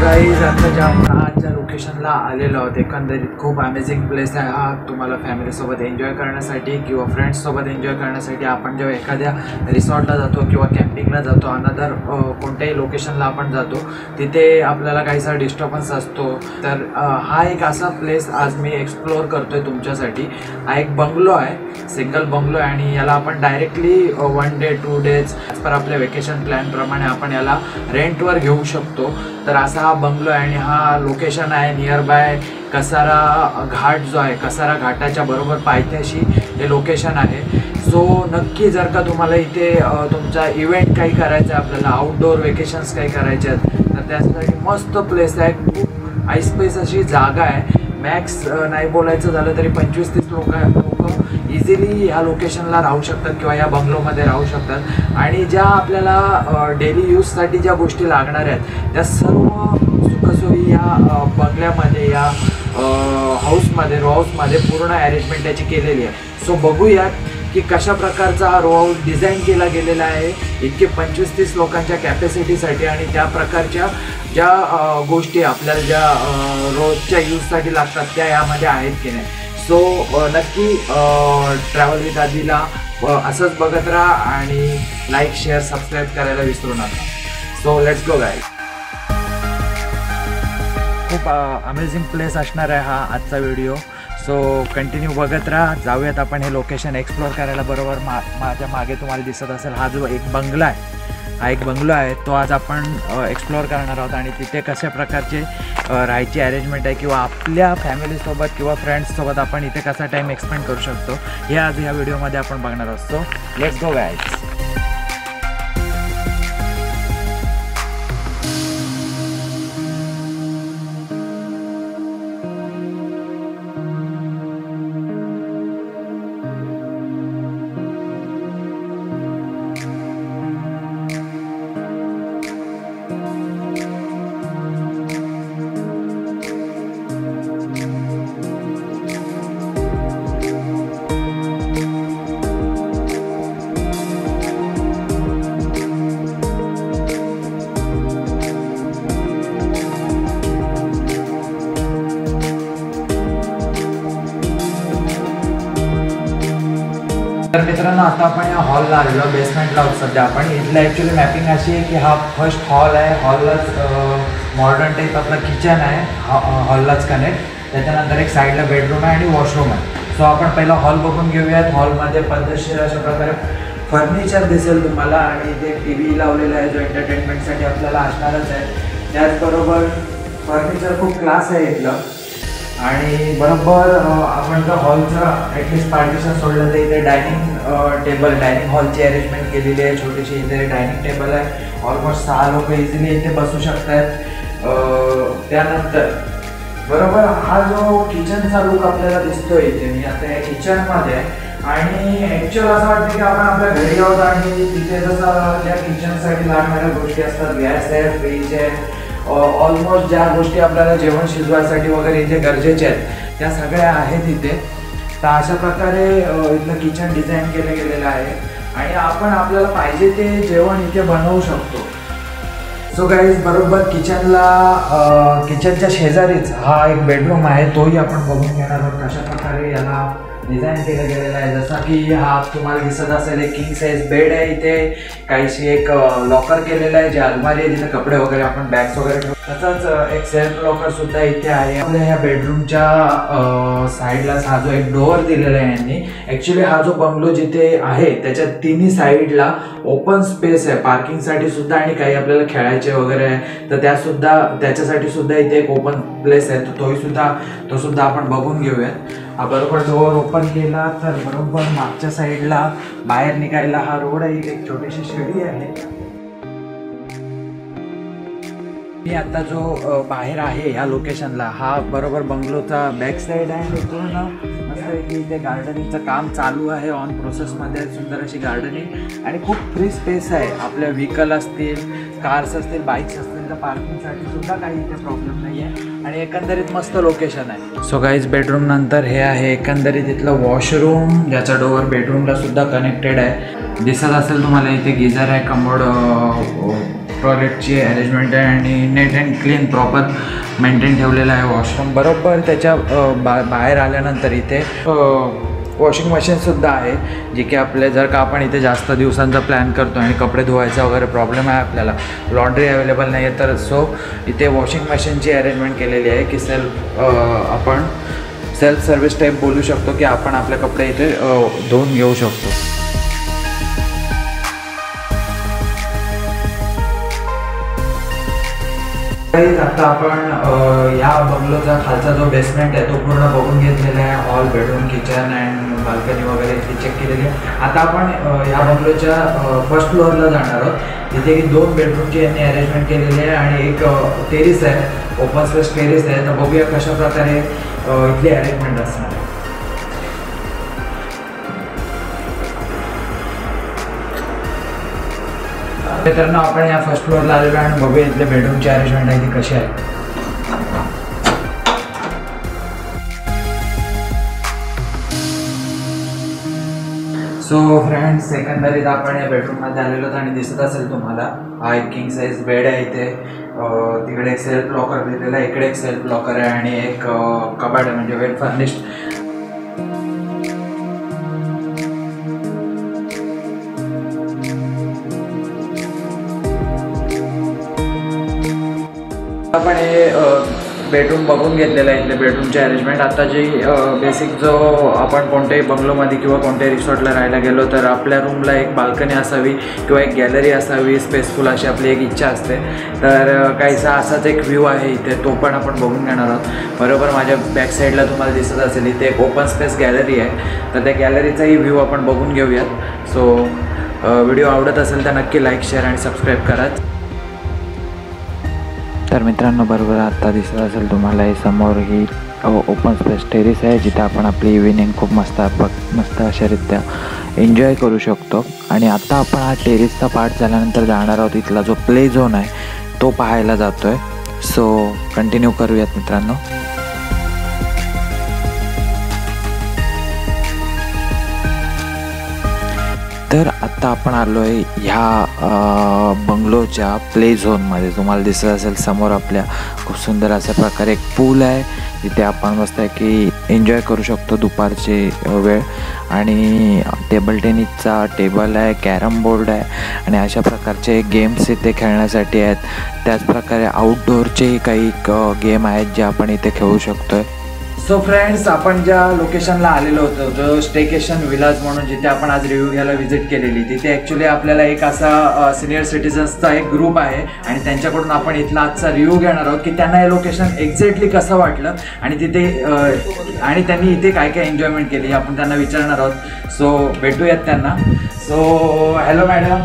Guys आता ज्या आपण आज ज्या लोकेशनला आलेलो आहोत एकंदरीत खूप अमेझिंग प्लेस आहे हा. तुम्हाला फॅमिलीसोबत एन्जॉय करण्यासाठी किंवा फ्रेंड्ससोबत एन्जॉय करण्यासाठी आपण जेव्हा एखाद्या रिसॉर्टला जातो किंवा कॅम्पिंगला जातो अनदर कोणत्याही लोकेशनला आपण जातो तिथे आपल्याला काहीसा डिस्टर्बन्स असतो. तर हा एक असा प्लेस आज मी एक्सप्लोअर करतो आहे तुमच्यासाठी. हा एक बंगलो आहे, सिंगल बंगलो आहे आणि याला आपण directly 1 day 2 days as per आपल्या वेकेशन प्लॅनप्रमाणे आपण याला रेंटवर घेऊ शकतो. तर असा हा बंगलो आहे आणि हा लोकेशन आहे नियर बाय कसारा घाट जो आहे, कसारा घाटाच्या बरोबर पायथ्याशी हे लोकेशन आहे. सो नक्की जर का तुम्हाला इथे तुमचा इव्हेंट काही करायचा आहे, आपल्याला आउटडोअर वेकेशन्स काही करायचे आहेत तर त्यासाठी मस्त प्लेस आहे. खूप आईस्पेस अशी जागा आहे. मॅक्स नाही बोलायचं झालं तरी 25-30 लोक इझिली ह्या लोकेशनला राहू शकतात किंवा या बंगलोमध्ये राहू शकतात. आणि ज्या आपल्याला डेली यूजसाठी ज्या गोष्टी लागणार आहेत त्या सर्व सुखसोयी या बंगल्यामध्ये या हाऊसमध्ये रो हाऊसमध्ये पूर्ण अरेंजमेंट त्याची केलेली आहे. सो बघूयात की कशा प्रकारचा हा रो हाऊस डिझाईन केला गेलेला आहे इतके 25-30 लोकांच्या कॅपॅसिटीसाठी आणि त्या प्रकारच्या ज्या गोष्टी आपल्याला ज्या रोजच्या यूजसाठी लागतात त्या यामध्ये आहेत की नाही. सो नक्की ट्रॅव्हल विथ आदिला असंच बघत राहा आणि लाईक शेअर सबस्क्राईब करायला विसरू नका. So let's go guys. खूप अमेझिंग प्लेस असणार आहे हा आजचा व्हिडिओ. सो कंटिन्यू बघत राहा. जाऊयात आपण हे लोकेशन एक्सप्लोअर करायला. बरोबर माझ्या मागे तुम्हाला दिसत असेल हा जो एक बंगला आहे, हा एक बंगलो आहे तो आज आपण एक्सप्लोअर करणार आहोत आणि तिथे कशा प्रकारचे राहायची अरेंजमेंट आहे किंवा आपल्या फॅमिलीसोबत किंवा फ्रेंड्ससोबत आपण इथे कसा टाईम एक्सपेंड करू शकतो हे आज ह्या व्हिडिओमध्ये आपण बघणार आहोत. So let's go guys. तर मित्रांनो आता आपण या हॉलला आलेलो, बेसमेंटला आहोत सध्या आपण. इथलं ॲक्च्युली मॅपिंग अशी आहे की हा फर्स्ट हॉल आहे. हॉललाच मॉडर्न टाईप आपला किचन आहे, हॉललाच कनेक्ट. त्याच्यानंतर एक साईडला बेडरूम आहे आणि वॉशरूम आहे. सो आपण पहिला हॉल बघून घेऊयात. हॉलमध्ये पद्धतशीर अशा प्रकारे फर्निचर दिसेल तुम्हाला आणि इथे TV लावलेला आहे जो एंटरटेनमेंटसाठी आपल्याला असणारच आहे. त्याचबरोबर फर्निचर खूप क्लास आहे इथलं. आणि बरोबर आपण जर हॉलचं ॲटलिस्ट पार्टिशन सोडलं तर इथे डायनिंग हॉलची अरेंजमेंट केलेली आहे. छोटीशी इथे डायनिंग टेबल आहे. ऑलमोस्ट 6 लोक इझिली इथे बसू शकतात. त्यानंतर बरोबर हा जो किचनचा लुक आपल्याला दिसतोय इथे, मी आता या किचनमध्ये आहे आणि ॲक्च्युअल असं वाटतं की आपण आपल्या घरी आहोत आणि तिथे जसं ज्या किचनसाठी लागणाऱ्या गोष्टी असतात, गॅस आहे, फ्रीज आहे, ऑलमोस्ट ज्या गोष्टी आपल्याला जेवण शिजवायसाठी वगैरे इथे गरजेच्या आहेत त्या सगळ्या आहेत इथे. तर अशा प्रकारे इथलं किचन डिझाईन केलं गेलेलं आहे आणि आपण आपल्याला पाहिजे ते जेवण इथे बनवू शकतो. सो गाईज बरोबर किचनच्या शेजारीच हा एक बेडरूम आहे, तोही आपण बघून घेणार आहोत कशा प्रकारे याला डिझाईन केलं गेलेलं आहे. जसा की हा तुम्हाला दिसत असेल एक किंग साईज बेड आहे. इथे काहीशी एक लॉकर केलेलं आहे, जे अलमारी आहे जिथे कपडे वगैरे आपण बॅग्स वगैरे ठेवू. तसंच एक सेल्फ लॉकर सुद्धा इथे आहे. आपल्या ह्या बेडरूमच्या साईडलाच हा जो एक डोअर दिलेला आहे यांनी. ॲक्च्युली हा जो बंगलो जिथे आहे त्याच्या तिन्ही साईडला ओपन स्पेस आहे पार्किंगसाठी सुद्धा आणि काही आपल्याला खेळायचे वगैरे आहे तर त्याच्यासाठी सुद्धा इथे एक ओपन प्लेस आहे. तो सुद्धा आपण बघून घेऊयात. हा बरोबर डोअर ओपन केला तर बरोबर मागच्या साईडला बाहेर निघायला हा रोड आहे. एक छोटीशी शिडी आहे. मी आता जो बाहेर आहे ह्या लोकेशनला हा बरोबर बंगलोचा बॅक साईड आहे आणि पूर्ण मस्त की इथे गार्डनिंगचं काम चालू आहे, ऑन प्रोसेसमध्ये. सुंदर अशी गार्डनिंग आणि खूप फ्री स्पेस आहे. आपल्या व्हेकल असतील, कार्स असतील, बाईक्स असतील तर पार्किंगसाठी सुद्धा काही इथे प्रॉब्लेम नाही आहे आणि एकंदरीत मस्त लोकेशन आहे. सो गाईज बेडरूम नंतर हे आहे एकंदरीत इथलं वॉशरूम ज्याचा डोअर बेडरूमला सुद्धा कनेक्टेड आहे. दिसत असेल तुम्हाला इथे गिझर आहे, कमोड टॉयलेटची अरेंजमेंट आहे आणि neat and clean proper maintain ठेवलेलं आहे वॉशरूम. बरोबर त्याच्या बाहेर आल्यानंतर इथे वॉशिंग मशीनसुद्धा आहे, जी की आपले जर का आपण इथे जास्त दिवसांचा प्लॅन करतो आणि कपडे धुवायचा वगैरे प्रॉब्लेम आहे, आपल्याला लॉन्ड्री अवेलेबल नाही आहे, तर सो इथे वॉशिंग मशीनची अरेंजमेंट केलेली आहे की आपण सेल्फ सर्व्हिस टाईप बोलू शकतो की आपण आपले कपडे इथे धुवून घेऊ शकतो. आता आपण या बंगलोचा खालचा जो बेसमेंट आहे तो पूर्ण बघून घेतलेला आहे. Hall, bedroom, kitchen and balcony वगैरे इथे चेक केलेली आहे. आता आपण या बंगलोच्या फर्स्ट फ्लोअरला जाणार आहोत. तिथे 2 बेडरूमची यांनी अरेंजमेंट केलेली आहे आणि एक टेरिस आहे, ओपन स्पेस टेरिस आहे. तर बघूया कशा प्रकारे इथली अरेंजमेंट असणार आहे. मित्रांनो, आपण या फर्स्ट फ्लोअरला आलेलो आणि बघूया इथले बेडरूमची अरेंजमेंट आहे ती कशी आहे. सो फ्रेंड्स, एकंदरीत आपण या बेडरूममध्ये आलेलो आणि दिसत असेल तुम्हाला हा एक किंग साईज बेड आहे. इथे तिकडे एक सेल्फ लॉकर दिलेला आहे, इकडे एक सेल्फ लॉकर आहे आणि एक कबाड आहे, म्हणजे वेल फर्निश्ड. आपण हे बेडरूम बघून घेतलेलं आहे, इथले बेडरूमचे अरेंजमेंट. आता जी बेसिक जो आपण कोणत्याही बंगलोमध्ये किंवा कोणत्याही रिसॉर्टला राहायला गेलो तर आपल्या रूमला एक बाल्कनी असावी किंवा एक गॅलरी असावी, स्पेसफुल अशी आपली एक इच्छा असते. तर काहीसा असाच एक व्ह्यू आहे इथे, तो पण आपण बघून घेणार आहोत. बरोबर माझ्या बॅक साईडला तुम्हाला दिसत असेल इथे एक ओपन स्पेस गॅलरी आहे, तर त्या गॅलरीचाही व्ह्यू आपण बघून घेऊयात. सो व्हिडिओ आवडत असेल तर नक्की लाईक, शेअर आणि सबस्क्राईब करा. तर मित्रांनो, बरोबर आता दिसत असेल तुम्हाला हे समोर ही ओपन स्पेस टेरिस आहे, जिथे आपण आपली इव्हिनिंग खूप मस्त अशारित्या एन्जॉय करू शकतो. आणि आता आपण हा टेरिसचा पार्ट झाल्यानंतर जाणार आहोत इथला जो प्ले झोन आहे तो पाहायला जातो आहे. सो कंटिन्यू करूयात मित्रांनो. तर आत्ता आपण आलो आहे ह्या बंगलोच्या प्ले झोनमध्ये. तुम्हाला दिसत असेल समोर आपल्या खूप सुंदर अशा प्रकारे एक पूल आहे, जिथे आपण मस्त आहे की एन्जॉय करू शकतो दुपारची वेळ. आणि टेबल टेनिसचा टेबल आहे, कॅरम बोर्ड आहे आणि अशा प्रकारचे गेम्स इथे खेळण्यासाठी आहेत. त्याचप्रकारे आउटडोअरचे काही गेम आहेत जे आपण इथे खेळू शकतो आहे. सो फ्रेंड्स, आपण ज्या लोकेशनला आलेलो होतो, जो स्टेकेशन विलाज म्हणून जिथे आपण आज रिव्ह्यू घ्यायला व्हिजिट केलेली, तिथे ॲक्च्युली आपल्याला एक असा सिनियर सिटीजन्सचा एक ग्रुप आहे आणि त्यांच्याकडून आपण इथला आजचा रिव्ह्यू घेणार आहोत की त्यांना हे लोकेशन एक्झॅक्टली कसं वाटलं आणि तिथे आणि त्यांनी इथे काय काय एन्जॉयमेंट केली आपण त्यांना विचारणार आहोत. सो भेटूयात त्यांना. So hello madam.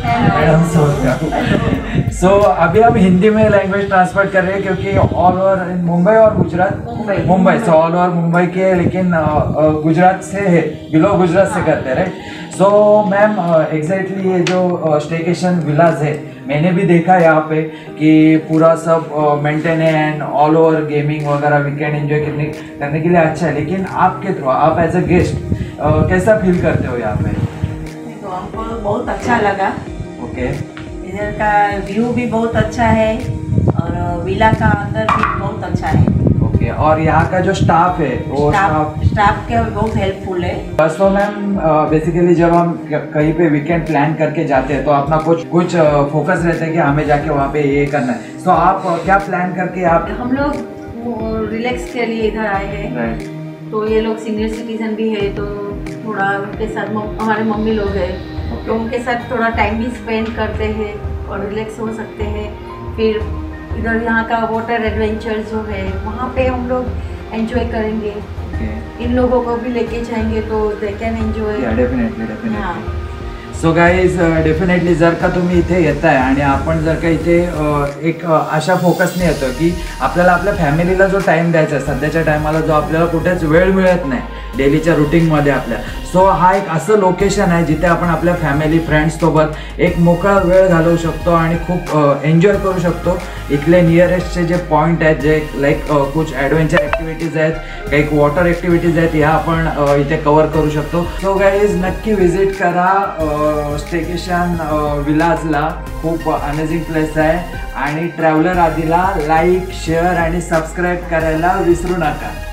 सो अभी हम हिंदी में लैंग्वेज ट्रांसफर कर रहे हैं क्योंकि ऑल ओवर इन मुंबई और गुजरात, मुंबई से ऑल ओवर मुंबई के, लेकिन गुजरात से है, बिलो गुजरात से करते हैं, राइट. सो मैम, एग्जैक्टली ये जो स्टेकेशन विलाज है मैंने भी देखा यहाँ पे कि पूरा सब मेंटेन है एंड ऑल ओवर गेमिंग वगैरह वीकेंड एंजॉय करने के लिए अच्छा है, लेकिन आपके थ्रू आप एज अ गेस्ट कैसा फील करते हो यहाँ पे? तो हमको बहुत अच्छा लगा. ओके. इधर का व्यू भी बहुत अच्छा है और विला का अंदर भी बहुत अच्छा है. ओके. और यहाँ का जो स्टाफ है वो स्टाफ के बहुत हेल्पफुल है. सो मैम, बेसिकली जब हम कहीं पे वीकेंड प्लान करके जाते हैं तो अपना कुछ फोकस रहता है कि हमें जाके वहाँ पे ये करना है. सो आप क्या प्लान करके आप? हम लोग रिलैक्स के लिए इधर आए हैं. राइट. तो ये लोग सीनियर सिटीजन भी है, तो थोड़ा उनके साथ हमारे मम्मी लोग हैं, तो उनके साथ थोड़ा टाइम भी स्पेंड करते हैं और रिलैक्स हो सकते हैं. फिर इधर यहाँ का वाटर एडवेंचर जो है वहाँ पे हम लोग एंजॉय करेंगे. इन लोगों को भी लेके जाएंगे तो they can enjoy. Definitely. So guys, definitely जर का तुम्ही इथे येताय आणि आपण जर का इथे एक अशा फोकसने येतो की आपल्याला आपल्या फॅमिलीला जो टाईम द्यायचा आहे, सध्याच्या टायमाला जो आपल्याला कुठेच वेळ मिळत नाही, डेलीच्या रुटीनमध्ये आपल्या. सो हा एक असं लोकेशन आहे जिथे आपण आपल्या फॅमिली फ्रेंड्ससोबत एक मोकळा वेळ घालवू शकतो आणि खूप एन्जॉय करू शकतो. इथले नियरेस्टचे जे पॉईंट आहेत, जे लाईक कुछ ॲडव्हेंचर ॲक्टिव्हिटीज आहेत, काही वॉटर ॲक्टिव्हिटीज आहेत, ह्या आपण इथे कवर करू शकतो. सो गाईज नक्की व्हिजिट करा स्टेकेशन विलाजला. खूप अमेझिंग प्लेस आहे आणि ट्रॅव्हलर आधीला लाईक, शेअर आणि सबस्क्राईब करायला विसरू नका.